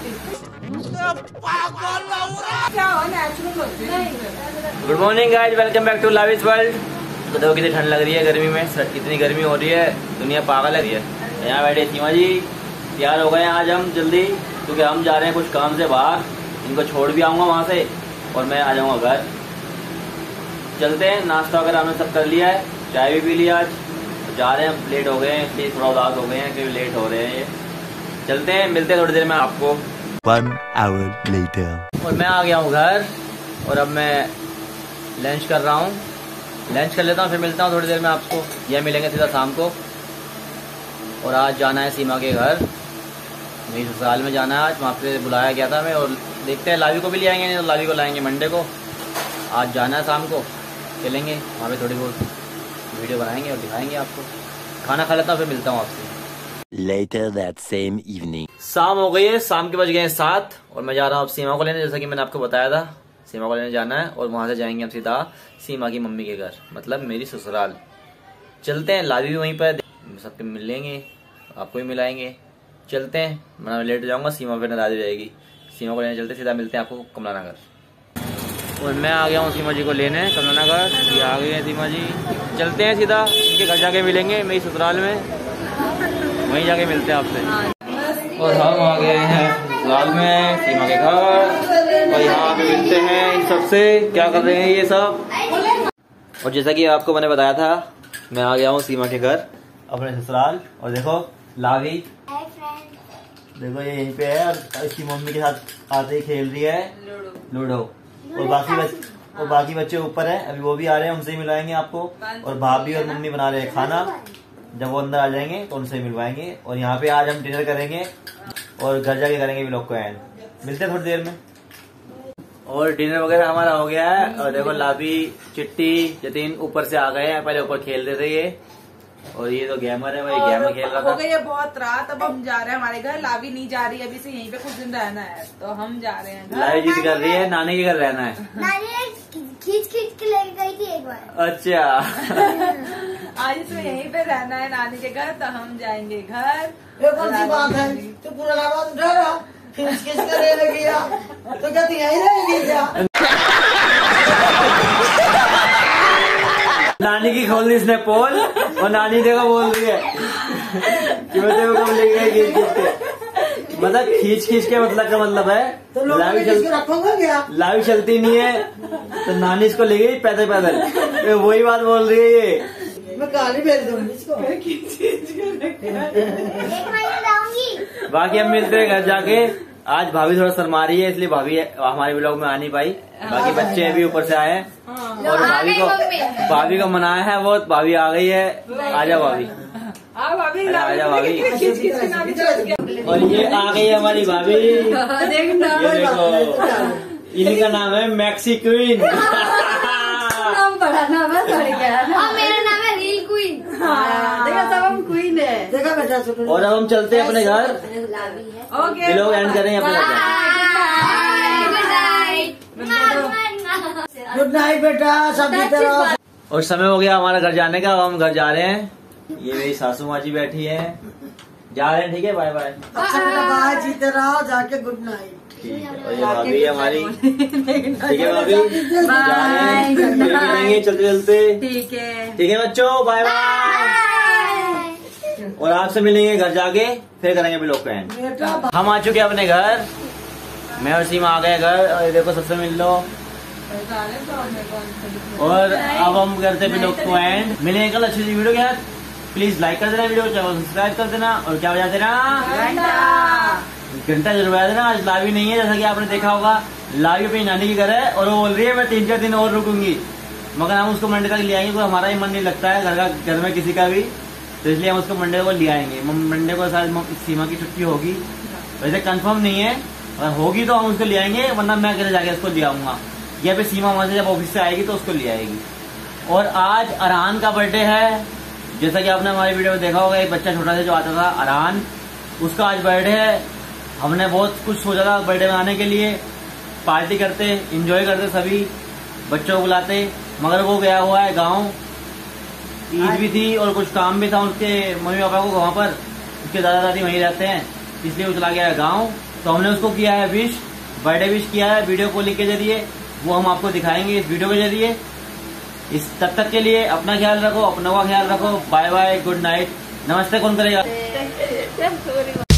Good morning guys, welcome back to lavish world. तो देखो कितनी ठंड लग रही है गर्मी में, कितनी गर्मी हो रही है, दुनिया पागल लग रही है। यहाँ बैठे सीमा जी तैयार हो गए हैं आज हम जल्दी, क्योंकि हम जा रहे हैं कुछ काम से बाहर। इनको छोड़ भी आऊंगा वहाँ से और मैं आ जाऊंगा घर। चलते हैं, नाश्ता वगैरह हमने सब कर लिया है, चाय भी पी लिया। आज जा रहे हैं, लेट हो गए हैं इसलिए थोड़ा उदास हो गए हैं क्योंकि लेट हो रहे हैं ये। चलते हैं, मिलते हैं थोड़ी देर में आपको। 1 hour later। और मैं आ गया हूँ घर और अब मैं लंच कर रहा हूँ। लंच कर लेता हूँ, फिर मिलता हूँ थोड़ी देर में आपको। यह मिलेंगे सीधा शाम को। और आज जाना है सीमा के घर, मेरी ससुराल में जाना है आज। वहाँ पे बुलाया गया था मैं, और देखते हैं लावी को भी ले आएंगे, नहीं तो लावी को लाएंगे मंडे को। आज जाना है शाम को, चलेंगे वहाँ पे, थोड़ी बहुत वीडियो बनाएंगे और दिखाएंगे आपको। खाना खा लेता हूँ, फिर मिलता हूँ आपसे। Later that same evening। शाम हो गई है, शाम के बज गए हैं 7 और मैं जा रहा हूँ अब सीमा को लेने। जैसा कि मैंने आपको बताया था, सीमा को लेने जाना है और वहां से जाएंगे हम सीधा सीमा की मम्मी के घर, मतलब मेरी ससुराल। चलते हैं, लावी भी वहीं पर, सबके मिलेंगे, आपको भी मिलाएंगे। चलते हैं, मैं लेट हो जाऊंगा, सीमा फिर नाराज हो जाएगी। सीमा को लेने चलते, सीधा मिलते हैं आपको कमला नगर। और मैं आ गया हूँ सीमा जी को लेने कमला नगर। ये आ गए हैं सीमा जी, चलते हैं सीधा इनके घर जाके मिलेंगे मेरी ससुराल में, वहीं जाके मिलते हैं आपसे। और हम आ गए हैं ससुराल में सीमा के घर, और यहाँ पे मिलते हैं इन सबसे। क्या कर रहे हैं ये सब। और जैसा कि आपको मैंने बताया था, मैं आ गया हूँ सीमा के घर अपने ससुराल। और देखो लावी, देखो ये यहीं पे है और इसकी मम्मी के साथ आते ही खेल रही है लूडो। और बाकी बच्चे ऊपर है, अभी वो भी आ रहे हैं, उनसे ही मिलाएंगे आपको। और भाभी और मम्मी बना रहे हैं खाना, जब वो अंदर आ जाएंगे तो उनसे मिलवाएंगे। और यहाँ पे आज हम डिनर करेंगे और घर जाके करेंगे व्लॉग को एंड। मिलते हैं थोड़ी देर में। और डिनर वगैरह हमारा हो गया है। और देखो लाभी, चिट्टी, जतिन ऊपर से आ गए हैं, पहले ऊपर खेलते थे ये। और ये तो गेमर है भाई, गेम खेल रहा था। हो गई है बहुत रात, अब हम जा रहे हैं हमारे घर। लावी नहीं जा रही है अभी से, यहीं पे कुछ दिन रहना है, तो हम जा रहे हैं। लावी जिद कर रही है नानी के घर रहना है। नानी खींच के लेके गई थी एक बार। अच्छा आज इसमें यहीं पे रहना है नानी के घर, तो हम जाएंगे घर। ये कौन सी बात है, तो पूरा लाभ उठा खींच के ले गया, तो क्या यही रहेगी क्या? नानी की खोल दी इसने पोल, और नानी देखो बोल रही है कि मैं तेरे को कब ले गई खींच के। मतलब खींच के मतलब का मतलब है तो रखोगे क्या? लावी चलती नहीं है तो नानी इसको ले गई पैदल। वही बात बोल रही है ये। मैं गाली भेज दूंगी इसको। बाकी हम मिलते हैं घर जाके। आज भाभी थोड़ा शर्मा रही है, इसलिए भाभी हमारे व्लॉग में आ नहीं पाई। बाकी बच्चे भी ऊपर से आए हैं और भाभी को मनाया है बहुत। भाभी आ गई है, आजा भाभी, आजा भाभी। और ये आ गई है हमारी भाभी, ये देखो, इनका नाम है मैक्सी क्वीन। नाम बड़ा नाम है, मेरा नाम है रील क्वीन। देखा, सब हम क्वीन है। देखा बेटा। और अब हम चलते हैं अपने घर, ओके, लोग एंड करेंगे अपने घर। गुड नाइट बेटा, सभी तरह। और समय हो गया हमारा घर जाने का, अब हम घर जा रहे हैं। ये मेरी सासू माँ जी बैठी है, जा रहे हैं, ठीक है, बाय बाय। अच्छा बेटा, बाय, जीते रहो, जाके गुड नाइट। ठीक है। और ये भाभी है हमारी, ठीक है भाभी, जा रहे हैं, फिर मिलेंगे चलते चलते। ठीक है बच्चों, बाय बाय। और आपसे मिलेंगे घर जाके, फिर करेंगे व्लॉग का एंड। हम आ चुके हैं अपने घर, मैं और सीमा आ गए घर। और देखो सबसे मिल लो। और अब हम करते हैं व्लॉग को एंड। मिलेंगे कल अच्छी सी वीडियो के साथ। प्लीज लाइक कर देना वीडियो को, चैनल सब्सक्राइब कर देना, और क्या बजा देना, घंटा जरूर बजा देना। आज लावी नहीं है, जैसा कि आपने देखा होगा, लावी अपनी नानी की घर है और वो बोल रही है मैं 3-4 दिन और रुकूंगी, मगर हम उसको मंडे तक ले आएंगे, क्योंकि हमारा ही मन नहीं लगता है घर में किसी का भी, तो इसलिए हम उसको मंडे को ले आएंगे। मंडे को शायद सीमा की छुट्टी होगी, वैसे कंफर्म नहीं है, अगर होगी तो हम उसको ले आएंगे, वरना मैं अकेले जाके उसको ले आऊंगा, या फिर सीमा वहां से जब ऑफिस से आएगी तो उसको ले आएगी। और आज अरहान का बर्थडे है, जैसा कि आपने हमारी वीडियो में देखा होगा, एक बच्चा छोटा सा जो आता था अरहान, उसका आज बर्थडे है। हमने बहुत कुछ सोचा था बर्थडे मनाने के लिए, पार्टी करते, एंजॉय करते, सभी बच्चों को बुलाते, मगर वो गया हुआ है गाँव, ईद भी थी और कुछ काम भी था उसके मम्मी पापा को वहाँ पर, उसके दादा दादी वहीं रहते हैं, इसलिए वो चला गया है गाँव। तो हमने उसको किया है विश, बर्थडे विश किया है वीडियो कॉलिंग के जरिए, वो हम आपको दिखाएंगे इस वीडियो के जरिए। इस तब तक के लिए अपना ख्याल रखो, अपनों का ख्याल रखो। बाय बाय, गुड नाइट, नमस्ते कौन करेगा?